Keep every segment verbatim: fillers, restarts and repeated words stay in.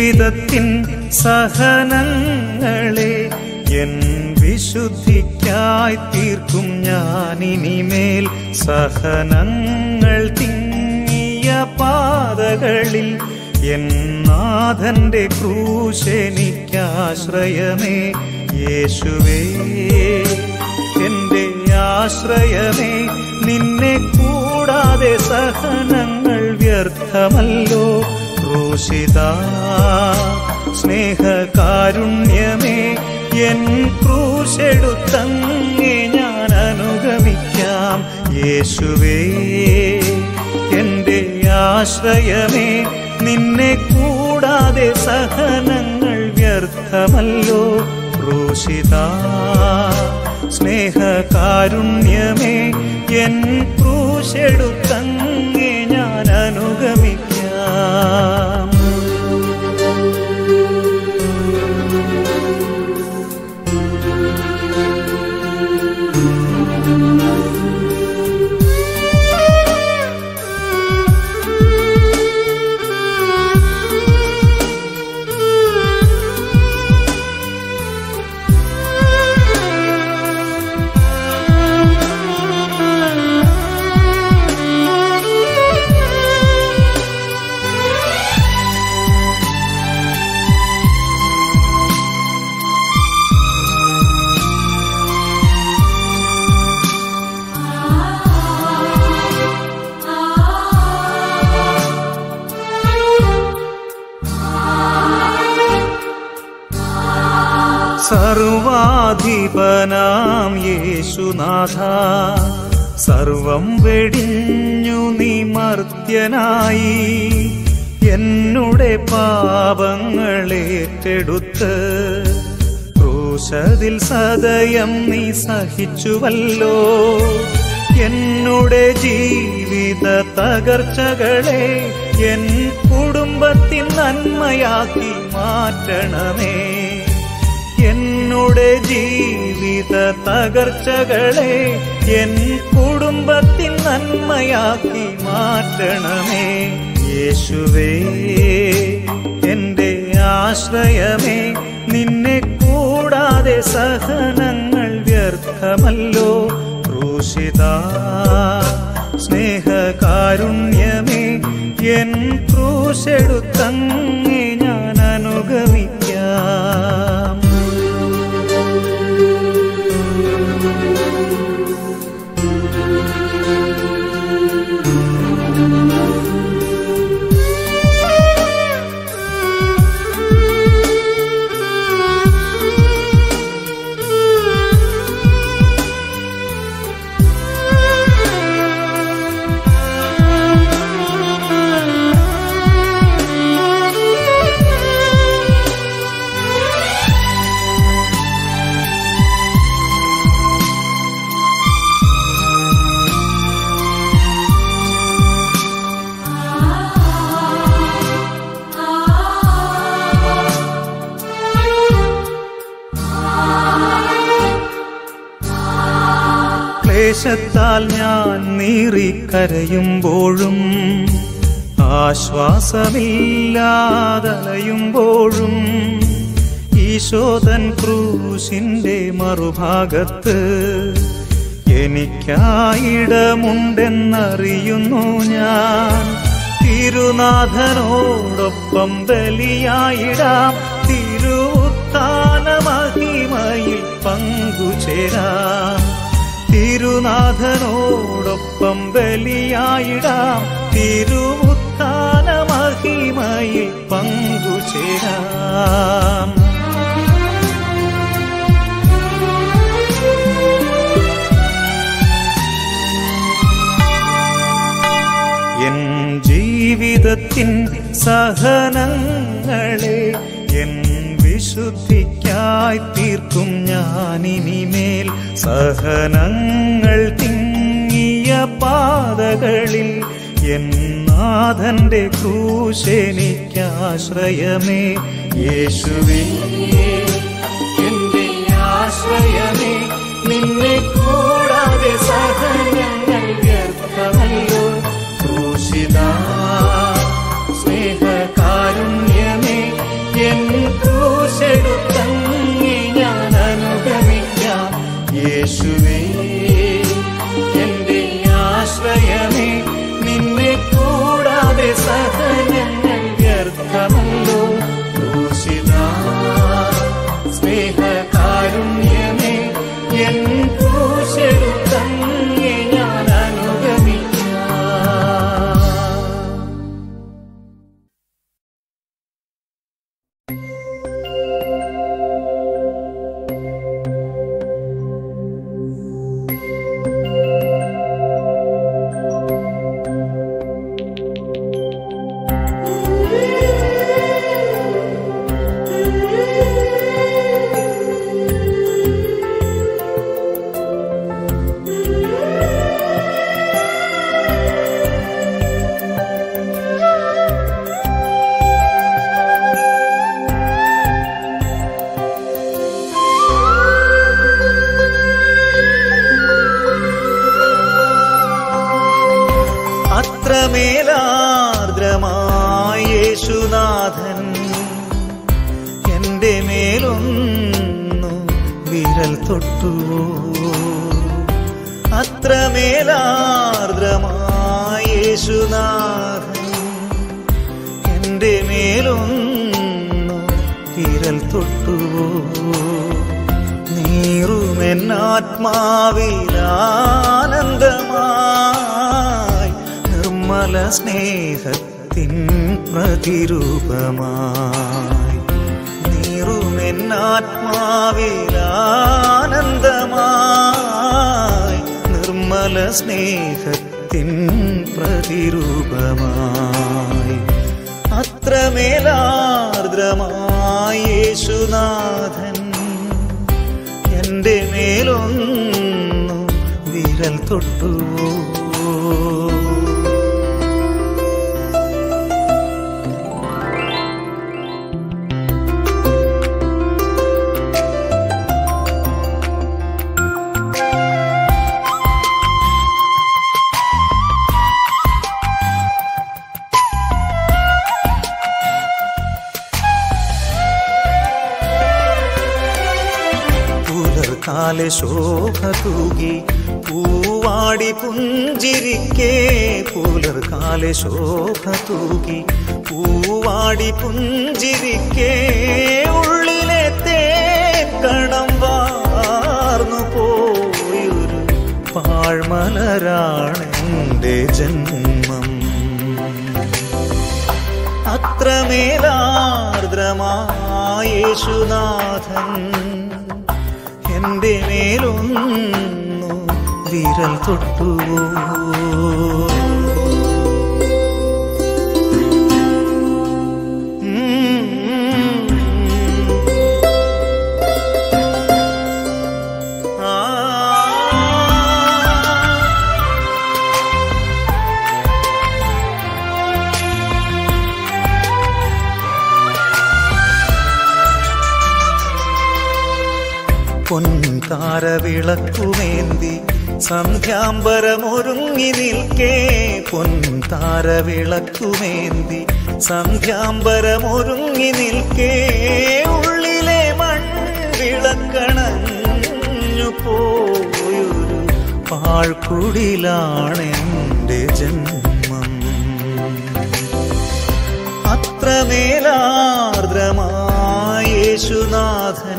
ജീവിതത്തിൻ സഹനങ്ങളെ എൻ വിശുദ്ധിക്കായി തീർക്കും ഞാനിനിമേൽ. സഹനങ്ങൾ തിങ്ങിയ പാതകളിൽ എൻ നാഥന്റെ ക്രൂശെനിക്കാശ്രയമേ. യേശുവേ എന്റെ ആശ്രയമേ, നിന്നെ കൂടാതെ സഹനങ്ങൾ വ്യർത്ഥമല്ലോ. ക്രൂശിതാ സ്നേഹകാരുണ്യമേ, എൻ ക്രൂശെടുത്തങ്ങേ ഞാൻ അനുഗമിക്കാം. യേശുവേ എന്റെ ആശ്രയമേ, നിന്നെ കൂടാതെ സഹനങ്ങൾ വ്യർത്ഥമല്ലോ. ക്രൂശിതാ സ്നേഹകാരുണ്യമേ, എൻ ക്രൂശെടുത്തങ്ങേ ഞാൻ അനുഗമിക്കാം. സർവാധിപനാം യേശുനാഥ, സർവം വെടിഞ്ഞു നീ മർത്യനായി. എന്നുടെ പാപങ്ങളേറ്റെടുത്ത് ക്രൂശതിൽ സദയം നീ സഹിച്ചുവല്ലോ. എന്നുടെ ജീവിത തകർച്ചകളെ എൻ കുടുംബത്തിൻ നന്മയാക്കി മാറ്റണമേ. എന്നുടെ ജീവിത തകർച്ചകളെ എൻ കുടുംബത്തിൻ നന്മയാക്കി മാറ്റണമേ. യേശുവേ എന്റെ ആശ്രയമേ, നിന്നെ കൂടാതെ സഹനങ്ങൾ വ്യർത്ഥമല്ലോ. ക്രൂശിതാ സ്നേഹകാരുണ്യമേ, എൻ ക്രൂശെടുത്തങ്ങേ ഞാൻ അനുഗമിക്കാം. ക്ലേശത്താൽ ഞാൻ നീറിക്കരയുമ്പോഴും ആശ്വാസമില്ലാതലയുമ്പോഴും ഈശോതൻ ക്രൂശിന്റെ മറുഭാഗത്ത് എനിക്കായിടമുണ്ടെന്നറിയുന്നു ഞാൻ. തിരുനാഥനോടൊപ്പം ബലിയായിടാം, തിരുവുത്ഥാന മഹിമയിൽ പങ്കുചേരാം. തിരുനാഥനോടൊപ്പം ബലിയായിടാം, തിരുവുത്ഥാന മഹിമയിൽ പങ്കുചേരാം. എൻ ജീവിതത്തിൻ സഹനങ്ങളെ എൻ വിശുദ്ധിക്കായി തീർക്കും ഞാനിനിമേൽ. സഹനങ്ങൾ തിങ്ങിയ പാതകളിൽ എൻ നാഥന്റെ ക്രൂശെനിക്കാശ്രയമേ. യേശുവേ എന്റെ ആശ്രയമേ, നിന്നെ കൂടാതെ സഹനങ്ങൾ വ്യർത്ഥമല്ലോ. ക്രൂശിതാ സ്നേഹകാരുണ്യമേ, യേശുനാഥൻ എൻ്റെ മേലൊന്നു വിരൽ തൊട്ടുവോ? അത്രമേലാർദ്രമായ യേശുനാഥൻ എൻ്റെ മേലൊന്നു വിരൽ തൊട്ടുവോ? നീറുമെന്നാത്മാവിലാനന്ദമായി നിർമ്മല സ്നേഹത്തിൻ പ്രതിരൂപമായി. നീറുമെന്നാത്മാവിലാനന്ദമായി നിർമ്മല സ്നേഹത്തിൻ പ്രതിരൂപമായി. അത്രമേലാർദ്രമായ യേശുനാഥൻ എൻ്റെ മേലൊന്നു വിരൽ തൊട്ടുവോ? കാലെ ശോഭ തൂകി പൂവാടി പുഞ്ചിരിക്കേ, പുലർകാലെ ശോഭ തൂകി പൂവാടി പുഞ്ചിരിക്കേ, ഉള്ളിലെ തേക്കണം വാർന്നു പോയൊരു പാഴ്മലരാണെൻ്റെ ജന്മം. അത്രമേലാർദ്രമായ യേശുനാഥൻ എൻ്റെ മേലൊന്നു വിരൽ തൊട്ടുവോ? പൊൻതാരവിളക്കുമേന്തി സന്ധ്യാംബരമൊരുങ്ങി നിൽക്കേ, പൊൻതാരവിളക്കുമേന്തി സന്ധ്യാംബരമൊരുങ്ങി നിൽക്കേ, ഉള്ളിലെ മൺവിളക്കണഞ്ഞു പോയൊരു പാഴ്ക്കുടിലാണെൻ്റെ ജന്മം. അത്രമേലാർദ്രമായ യേശുനാഥൻ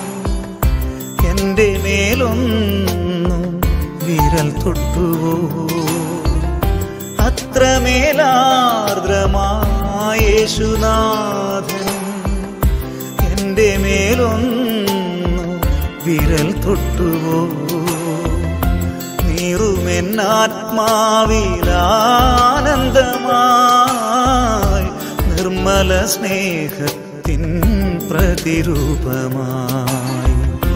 എൻ്റെ മേലൊന്നു വിരൽ തൊട്ടുവോ? അത്രമേലാർദ്രമായ യേശുനാഥൻ എൻ്റെ മേലൊന്നു വിരൽ തൊട്ടുവോ? നീറുമെന്നാത്മാവിലാനന്ദമായി നിർമ്മല സ്നേഹത്തിൻ പ്രതിരൂപമായി.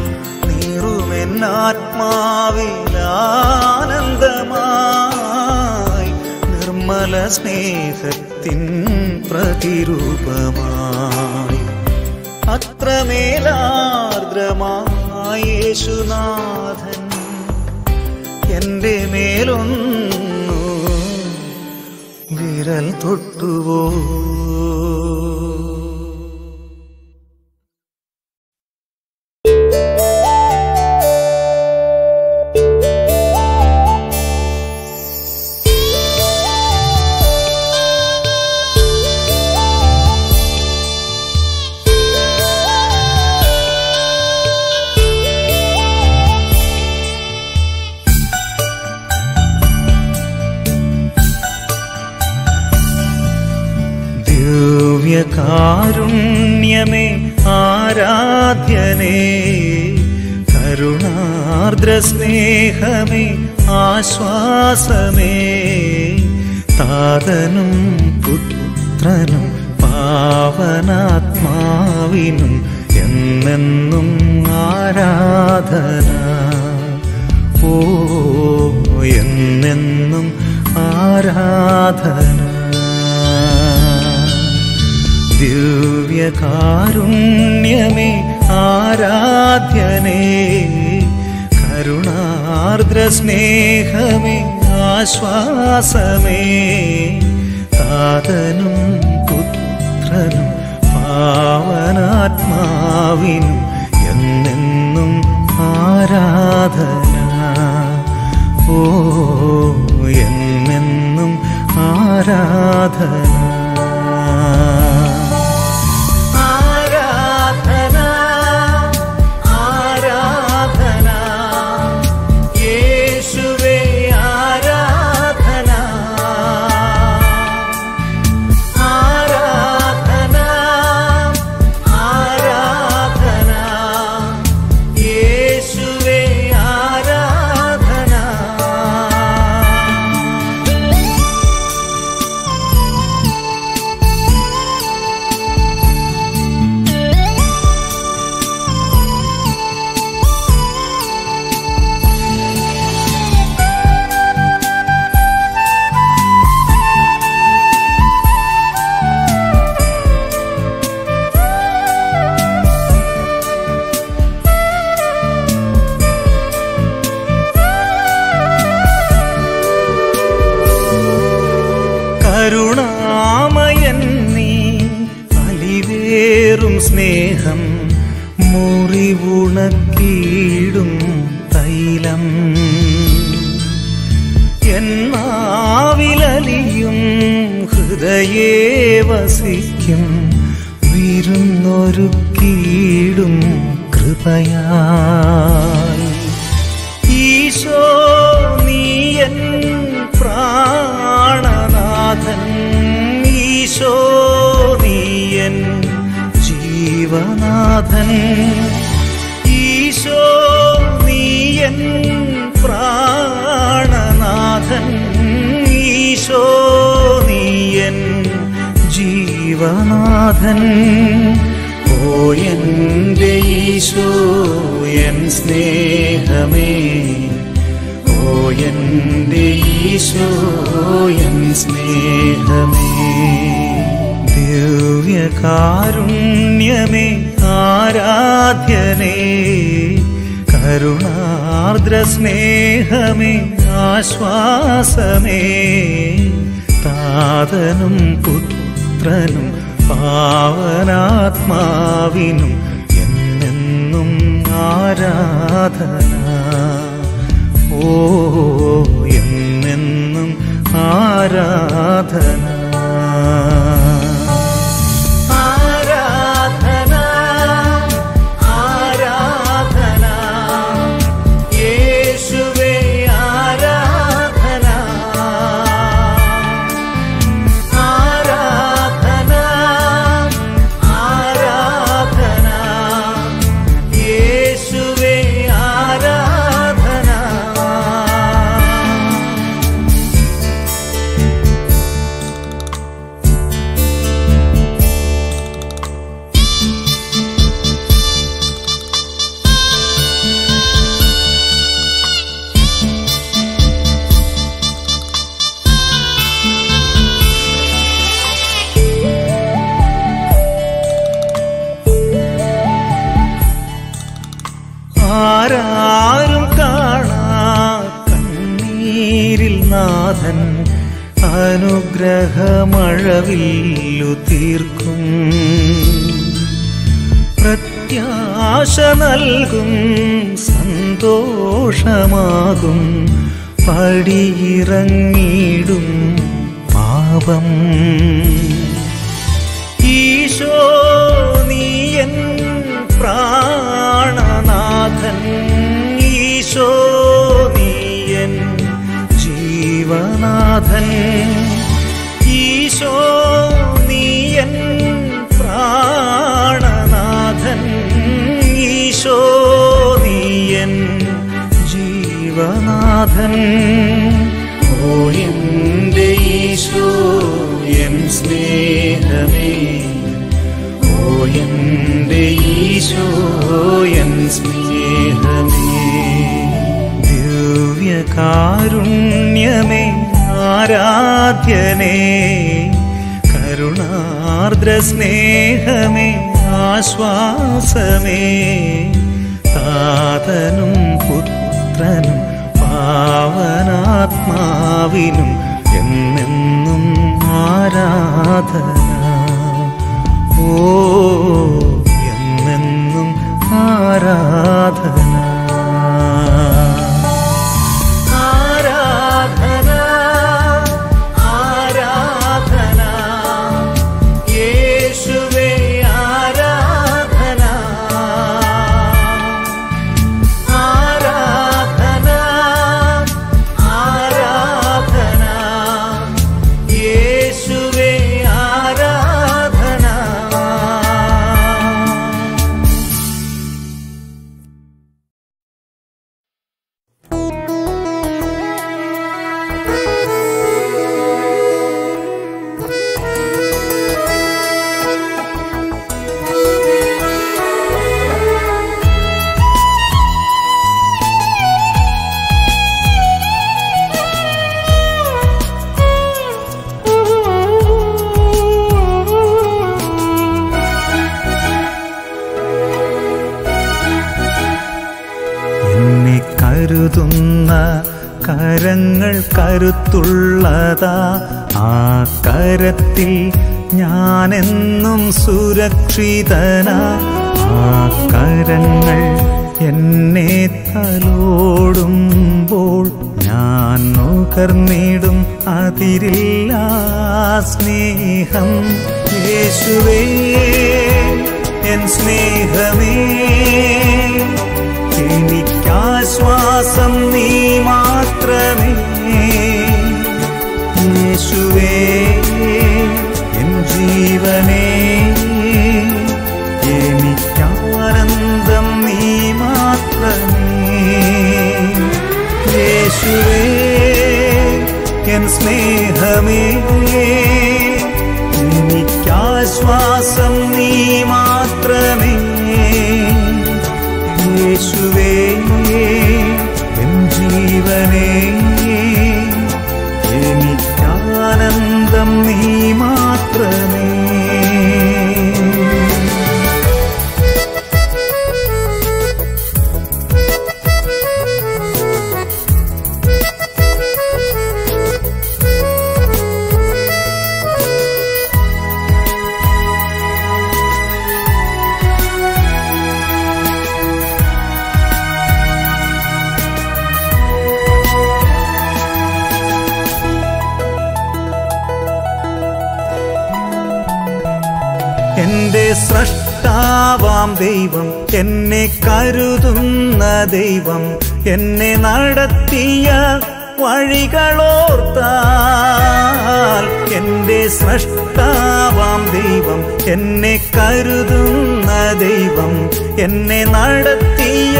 നീറുമെന്നാത്മാവിലാനന്ദമായി നിർമ്മല സ്നേഹത്തിൻ പ്രതിരൂപമായി. അത്രമേലാർദ്രമായ യേശുനാഥൻ എൻ്റെ മേലൊന്നു വിരൽ തൊട്ടുവോ? കാരുണ്യമേ ആരാധ്യനേ, കരുണാർദ്ര സ്നേഹമേ ആശ്വാസമേ, താതനും പുത്രനും പാവനാത്മാവിനും എന്നെന്നും ആരാധന. ഓ എന്നെന്നും ആരാധന. ദിവ്യകാരുണ്യമേ ആരാധ്യനേ, കരുണാർദ്ര സ്നേഹമേ ആശ്വാസമേ, താതനും പുത്രനും പാവനാത്മാവിനും എന്നെന്നും ആരാധന. ഓ എന്നെന്നും ആരാധന. കരുണാമയൻ നീ അലിവേറും സ്നേഹം മുറിവുണക്കിയിടും തൈലം എന്നാവിലലിയും ഹൃദയേ വസിക്കും വിരുന്നൊരുക്കിയിടും കൃപയാൽ ഈശോ നീയൻ പ്രാണനാഥൻ ഈശോ നീയൻ ജീവനാഥൻ ഈശോ നീയൻ പ്രാണനാഥൻ ഈശോ നീയൻ ജീവനാഥൻ. ഓ എൻ്റെ ഈശോ എൻ സ്നേഹമേ, ഓ എൻ്റെ ഈശോ എൻ സ്നേഹമേ. ദിവ്യകാരുണ്യമേ ആരാധ്യനേ, കരുണാർദ്ര സ്നേഹമേ ആശ്വാസമേ. താതനും പുത്രനും പാവനാത്മാവിനും എന്നെന്നും ആരാധന. ഓ എന്നെന്നും ആരാധന. ആരാധന ആരാധന യേശുവേ ആരാധന. ആരാധന ആരാധന യേശുവേ ആരാധന. ആരാരും കാണാ കണ്ണീരിൽ നാഥൻ അനുഗ്രഹമഴവില്ലു തീർക്കും. പ്രത്യാശ നൽകും സന്തോഷമാകും പടിയിറങ്ങിടും പാപം. ഈശോ നീയൻ പ്രാണനാഥൻ ഈശോ നീയൻ ജീവനാഥൻ ഈശോ നീയൻ പ്രാണനാഥൻ ഈശോ നീയൻ ജീവനാഥൻ. ഓ എൻ്റെ ഈശോ എൻ സ്നേഹമേ, ഓ എൻ്റെ ഈശോ എൻ സ്നേഹമേ. ദിവ്യകാരുണ്യമേ ആരാധ്യനേ, കരുണാർദ്ര സ്നേഹമേ ആശ്വാസമേ. താതനും പുത്രനും പാവനാത്മാവിനും എന്നെന്നും ആരാധന. ഓ കരങ്ങൾ കരുത്തുള്ളതാ, ആ കരത്തിൽ ഞാനെന്നും സുരക്ഷിതനാ. ആ കരങ്ങൾ എന്നെ തലോടുമ്പോൾ ഞാൻ നുകർന്നിടും അതിരില്ലാ സ്നേഹം. യേശുവേ എൻ സ്നേഹമേ, എനിക്കാശ്വാസം നീ മാത്രമേ. യേശുവേ എൻ ജീവനേ, എനിക്കാനന്ദം നീ മാത്രമേ. യേശുവേ എൻ സ്നേഹമേ, എനിക്കാശ്വാസം നീ മാത്രമേ. യേശുവേ എൻ ജീവനേ, എനിക്കാനന്ദം നീ മാത്രമേ. എന്റെ സ്രഷ്ടാവാം ദൈവം, എന്നെ കരുതുന്ന ദൈവം, എന്നെ നടത്തിയ വഴികളോർത്താൽ. എന്റെ സ്രഷ്ടാവാം ദൈവം, എന്നെ കരുതുന്ന ദൈവം, എന്നെ നടത്തിയ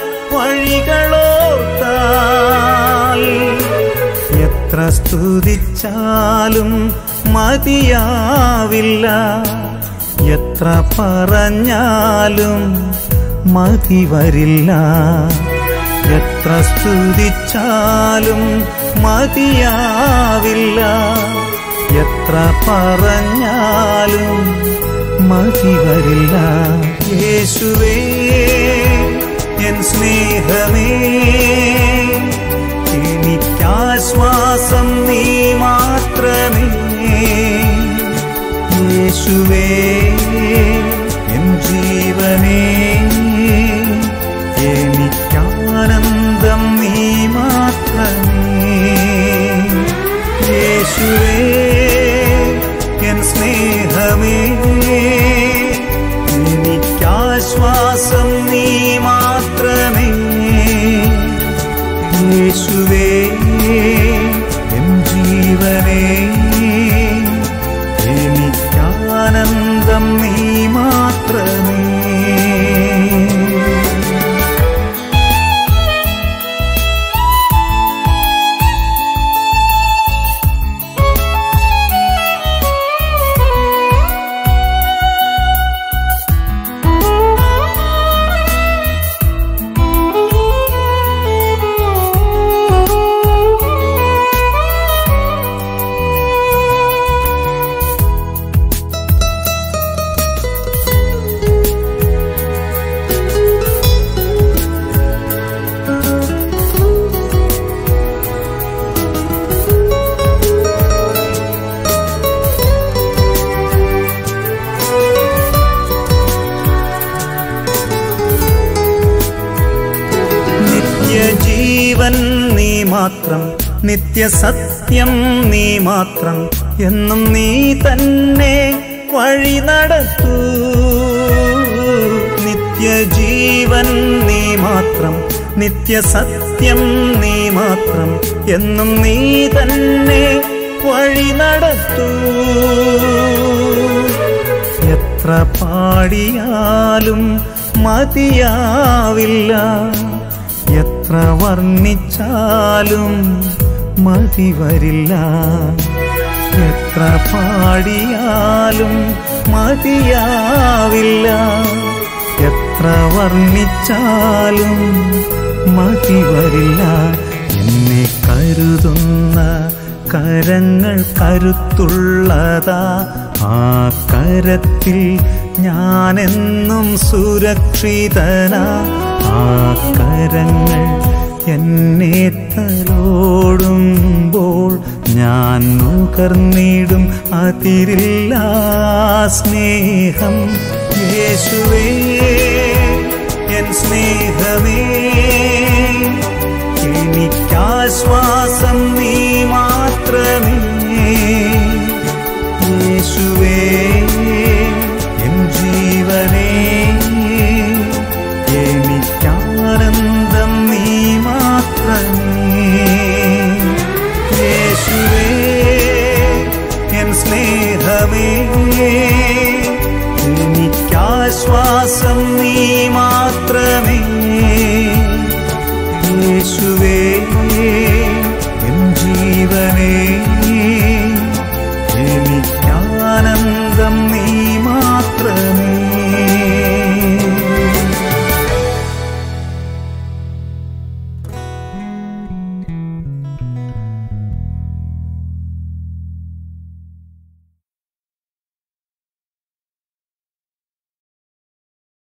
വഴികളോർത്താൽ. എത്ര സ്തുതിച്ചാലും മതിയാവില്ല, എത്ര പറഞ്ഞാലും മതി വരില്ല. എത്ര സ്തുതിച്ചാലും മതിയാവില്ല, എത്ര പറഞ്ഞാലും മതി വരില്ല. യേശുവേ എൻ സ്നേഹമേ, എനിക്കാശ്വാസം നീ മാത്രമേ. യേശുവേ എൻ ജീവനേ, എനിക്കാനന്ദം നീ മാത്രമേ. യേശുവേ എൻ സ്നേഹമേ, എനിക്കാശ്വാസം നീ മാത്രമേ. യേശുവേ എൻ ജീവനേ, എനിക്കാനന്ദം നീ മാത്രമേ. നിത്യജീവൻ നീ മാത്രം, നിത്യസത്യം നീ മാത്രം, എന്നും നീ തന്നെ വഴി നടത്തൂ. നിത്യജീവൻ നീ മാത്രം, നിത്യസത്യം നീ മാത്രം, എന്നും നീ തന്നെ വഴി നടത്തൂ. എത്ര പാടിയാലും മതിയാവില്ല, എത്ര വർണ്ണിച്ചാലും മതി വരില്ല. എത്ര പാടിയാലും മതിയാവില്ല, എത്ര വർണ്ണിച്ചാലും മതി വരില്ല. എന്നെ കരുതുന്ന കരങ്ങൾ കരുത്തുള്ളതാ, ആ കരത്തിൽ ഞാനെന്നും സുരക്ഷിതനാ. ആ കരങ്ങൾ എന്നെ തലോടുമ്പോൾ ഞാൻ നുകർന്നിടും അതിരില്ലാ സ്നേഹം. യേശുവേ എൻ സ്നേഹമേ, എനിക്കാശ്വാസം നീ മാത്രമേ. യേശുവേ എൻ ജീവനേ, എനിക്കാനന്ദം നീ മാത്രമേ. യേശുവേ എൻ സ്നേഹമേ,